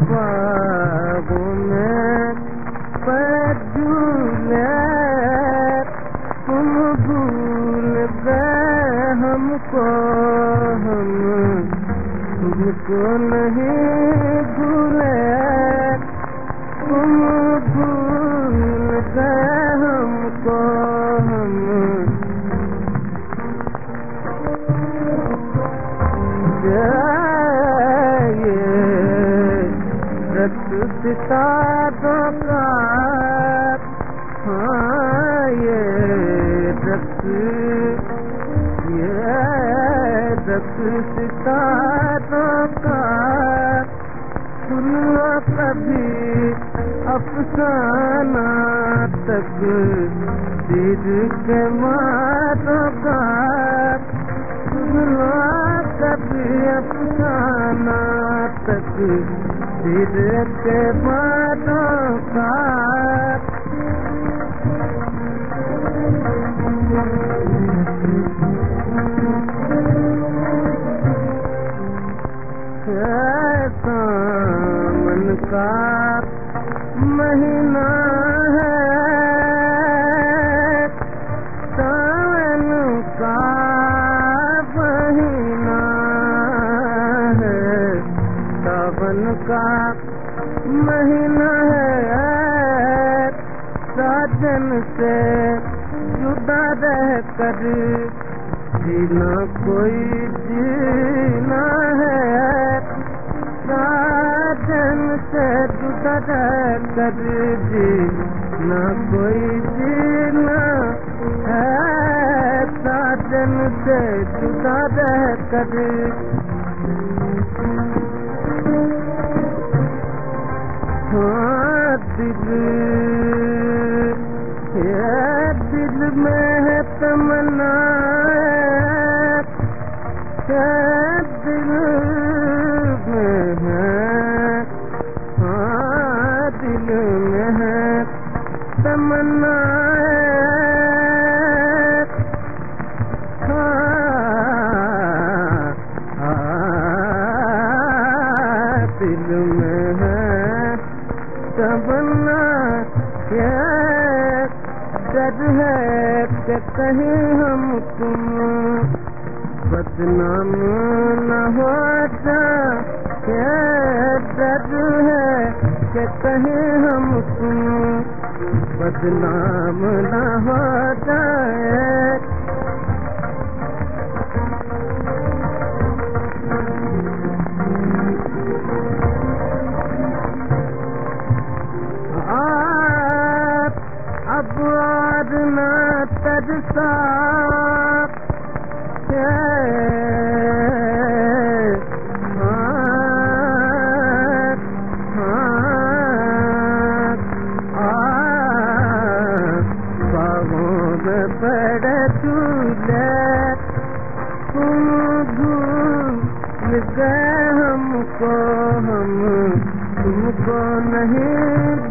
बागों में पर झूले तुम भूल गए हमको, हम तुमको नहीं भूले, तुम भूल गए हमको, हम सितारों का, हाँ ये रक्त सितारों का, सुनो कभी अफसाना तक दिल के मारों का, सुनो कभी अफसाना तक दिल के बातों का। सावन का महीना है, सावन का महीना है, सावन का महीना है, साजन से जुदा रह कर जीना कोई जीना है, साजन से जुदा रह कर जीना कोई जीना है, साजन से जुदा रह कर हाँ दिल में है तमन्ना, दिल में है, हाँ दिल में है तमन्ना, दिल में है तमन्ना, क्या डर है कि कहीं हम तुम बदनाम न हो जाए, क्या डर है कि कहीं हम तुम बदनाम न हो जाए। अब और न तरसा बागों में बड़े झूले तुम भूल गए हमको, हम तुमको नहीं